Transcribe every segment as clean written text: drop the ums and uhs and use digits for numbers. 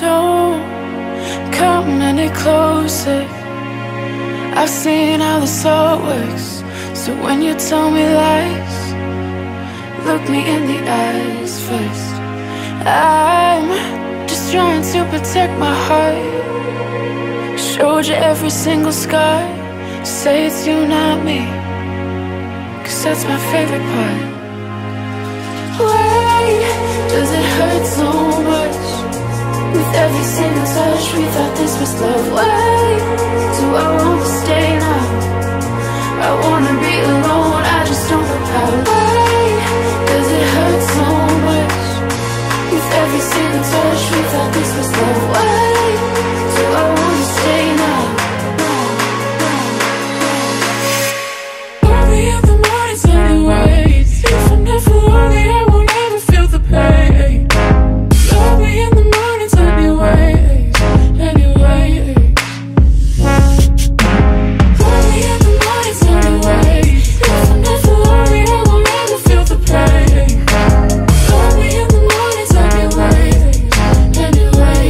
Don't come any closer. I've seen how this all works. So when you tell me lies, look me in the eyes first. I'm just trying to protect my heart. Showed you every single scar. Say it's you, not me, 'cause that's my favorite part. Why does it hurt so much? With every single touch we thought this was love. Why do I want to stay now? I wanna be alone, I just don't know how. Why does it hurt so much? With every single touch we thought this was love. Why do I want to stay now? Early in the mornings anyways. If I'm never lonely, I won't ever feel the pain. Love me in the mornings anyways, anyway. Love me in the mornings anyway. If I'm never lonely, I won't ever feel the pain. Love me in the mornings anyways, anyway.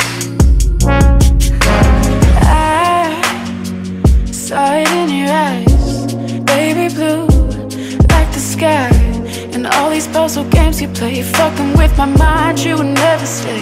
I saw it in your eyes, baby blue, like the sky. And all these puzzle games you play, fucking with my mind, you would never stay.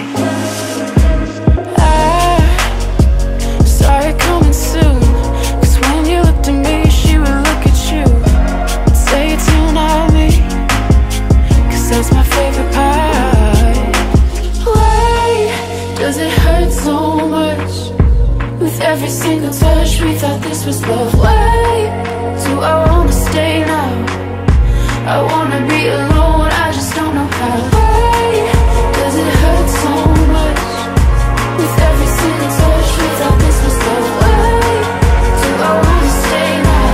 I saw it coming soon, 'cause when you looked at me, she would look at you. Say it's you, not me, 'cause that's my favorite part. Why does it hurt so much? With every single touch we thought this was love. Why do I wanna stay now? I wanna be alone, I just don't know how. Why does it hurt so much? With every single touch we thought this was love. Why do I wanna stay now?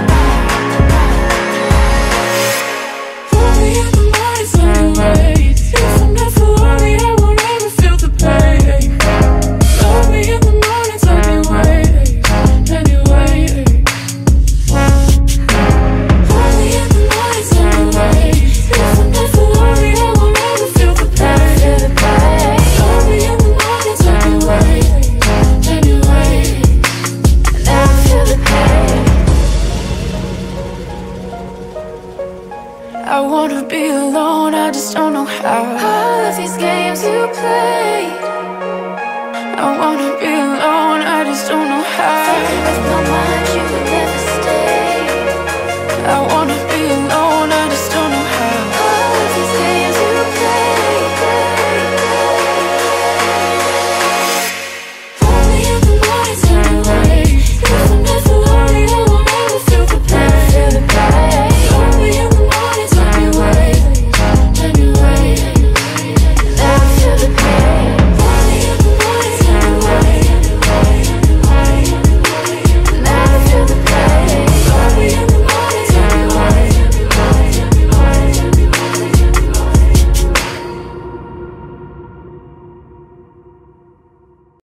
Love me in the mornings anyways. If I'm never lonely, I won't ever feel the pain. Love me in the mornings anyways, anyway. Love me in the mornings anyway. If I'm never lonely, I won't ever feel the pain. Love me in the mornings anyway, anyway. Never feel the pain. I wanna be alone, I just don't know how. All of these games you play, I wanna be alone, I just don't know how. With my mind, you would never stay. I wanna be alone.